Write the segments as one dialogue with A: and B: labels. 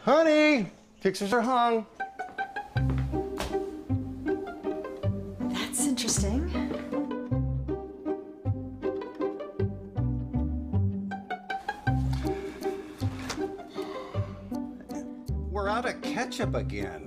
A: Honey, fixers are hung.
B: That's interesting.
A: We're out of ketchup again.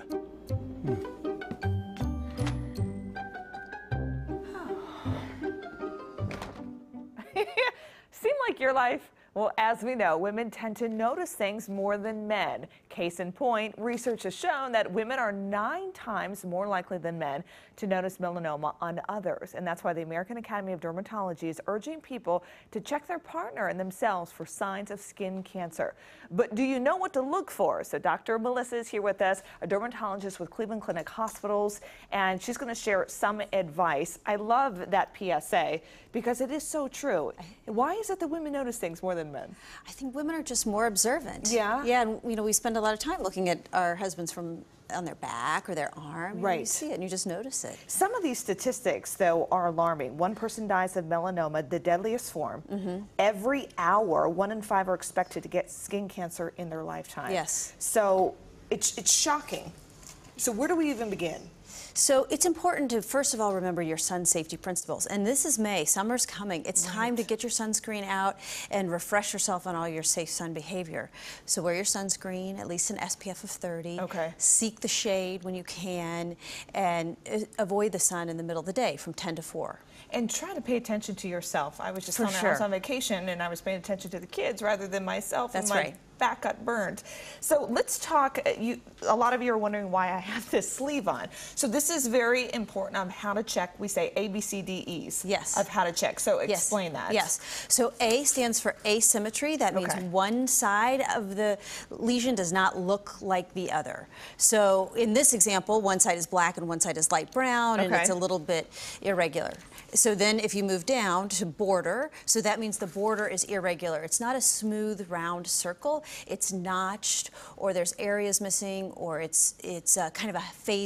C: Seem like your life? Well, as we know, women tend to notice things more than men. Case in point, research has shown that women are 9 times more likely than men to notice melanoma on others. And that's why the American Academy of Dermatology is urging people to check their partner and themselves for signs of skin cancer. But do you know what to look for? So Dr. Melissa is here with us, a dermatologist with Cleveland Clinic Hospitals, and she's going to share some advice. I love that PSA because it is so true. Why is it that women notice things more than men?
B: I think women are just more observant.
C: Yeah?
B: Yeah, and we spend a lot of time looking at our husbands on their back or their arm.
C: Right.
B: You see it and you just notice it.
C: Some of these statistics, though, are alarming. 1 person dies of melanoma, the deadliest form. Every hour, 1 in 5 are expected to get skin cancer in their lifetime.
B: Yes.
C: So it's shocking. So where do we even begin?
B: So it's important to, first of all, remember your sun safety principles. And this is May, summer's coming. It's time to get your sunscreen out and refresh yourself on all your safe sun behavior. So wear your sunscreen, at least an SPF of 30.
C: Okay.
B: Seek the shade when you can, and avoid the sun in the middle of the day from 10 to 4.
C: And try to pay attention to yourself. I was just
B: For
C: telling her I was on vacation and I was paying attention to the kids rather than myself.
B: That's
C: and my
B: right.
C: back got burned. So let's talk. A lot of you are wondering why I have this sleeve on. So this is very important on how to check. We say A, B, C, D, E's.
B: Yes.
C: Of how to check. So explain that.
B: Yes. So A stands for asymmetry. That means one side of the lesion does not look like the other. So in this example, one side is black and one side is light brown, and it's a little bit irregular. So then if you move down to border, so that means the border is irregular. It's not a smooth, round circle. It's notched, or there's areas missing, or it's kind of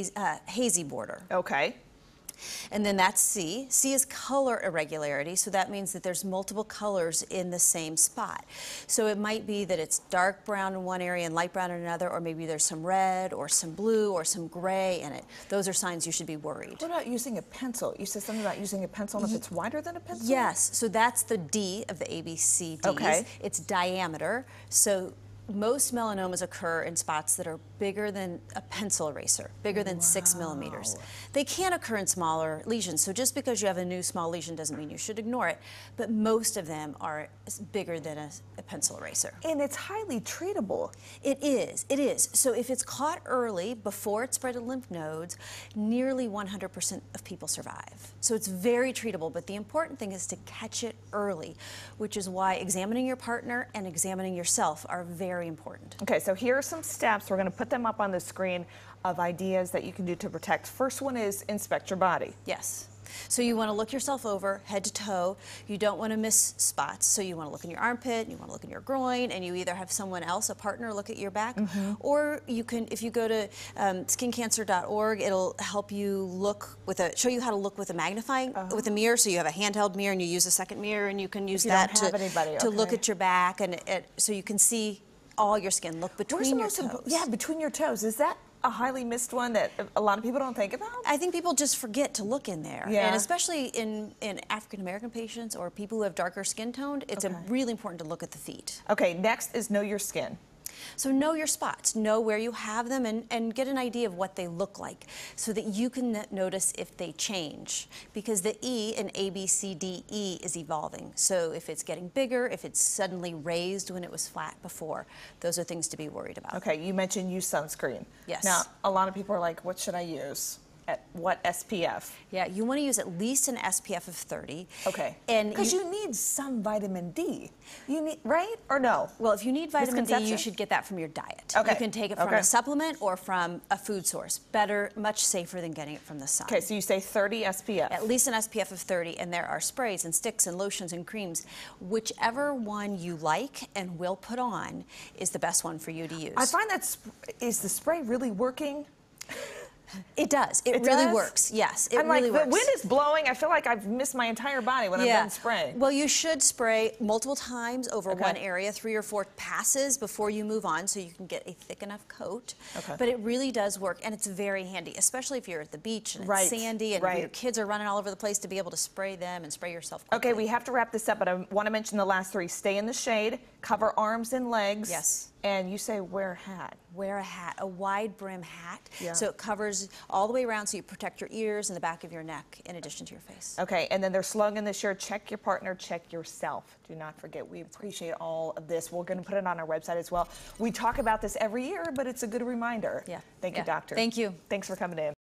B: a hazy border.
C: Okay.
B: And then that's C. C is color irregularity, so that means that there's multiple colors in the same spot. So it might be that it's dark brown in one area and light brown in another, or maybe there's some red or some blue or some gray in it. Those are signs you should be worried.
C: What about using a pencil? You said something about using a pencil and if it's wider than a pencil?
B: Yes, so that's the D of the ABCDs.
C: Okay.
B: It's diameter. So most melanomas occur in spots that are bigger than a pencil eraser, bigger than 6 millimeters. They can occur in smaller lesions, so just because you have a new small lesion doesn't mean you should ignore it, but most of them are bigger than a pencil eraser.
C: And it's highly treatable.
B: It is. So if it's caught early, before it spread to lymph nodes, nearly 100% of people survive. So it's very treatable, but the important thing is to catch it early, which is why examining your partner and examining yourself are very important.
C: Okay, so here are some steps. We're going to put them up on the screen of ideas that you can do to protect. First one is inspect your body.
B: Yes. So you want to look yourself over, head to toe. You don't want to miss spots. So you want to look in your armpit, you want to look in your groin, and you either have someone else, a partner, look at your back, or you can, if you go to skincancer.org, it'll help you look with show you how to look with a magnifying, with a mirror. So you have a handheld mirror and you use a second mirror, and you can use that to look at your back, and so you can see all your skin. Look between your toes.
C: Yeah, between your toes. Is that a highly missed one that a lot of people don't think about?
B: I think people just forget to look in there.
C: Yeah.
B: And especially in African American patients or people who have darker skin tone, it's really important to look at the feet.
C: Okay, next is know your skin.
B: So know your spots, know where you have them, and get an idea of what they look like so that you can notice if they change. Because the E in ABCDE is evolving. So if it's getting bigger, if it's suddenly raised when it was flat before, those are things to be worried about.
C: Okay, you mentioned use sunscreen.
B: Yes.
C: Now, a lot of people are like, what should I use? At what SPF?
B: Yeah, you want to use at least an SPF of 30.
C: Okay.
B: And
C: because you need some vitamin D. You need, right? Or no?
B: Well, if you need vitamin D, you should get that from your diet.
C: Okay.
B: You can take it from a supplement or from a food source. Better, much safer than getting it from the sun.
C: Okay, so you say 30 SPF.
B: At least an SPF of 30, and there are sprays and sticks and lotions and creams. Whichever one you like and will put on is the best one for you to use.
C: I find that, is the spray really working?
B: It does. It really works. Yes, it
C: I'm
B: really
C: like,
B: works.
C: the wind is blowing. I feel like I've missed my entire body when I'm done spraying.
B: Well, you should spray multiple times over one area, 3 or 4 passes before you move on, so you can get a thick enough coat. But it really does work, and it's very handy, especially if you're at the beach and it's sandy and your kids are running all over the place, to be able to spray them and spray yourself quickly.
C: Okay, we have to wrap this up, but I want to mention the last 3. Stay in the shade, cover arms and legs.
B: Yes.
C: And you say wear a hat.
B: Wear a hat, a wide brim hat, so it covers all the way around, so you protect your ears and the back of your neck in addition to your face.
C: Okay, and then their slogan this year, check your partner, check yourself. Do not forget, we appreciate all of this. We're going to put it on our website as well. We talk about this every year, but it's a good reminder.
B: Yeah.
C: Thank you, doctor.
B: Thank you.
C: Thanks for coming in.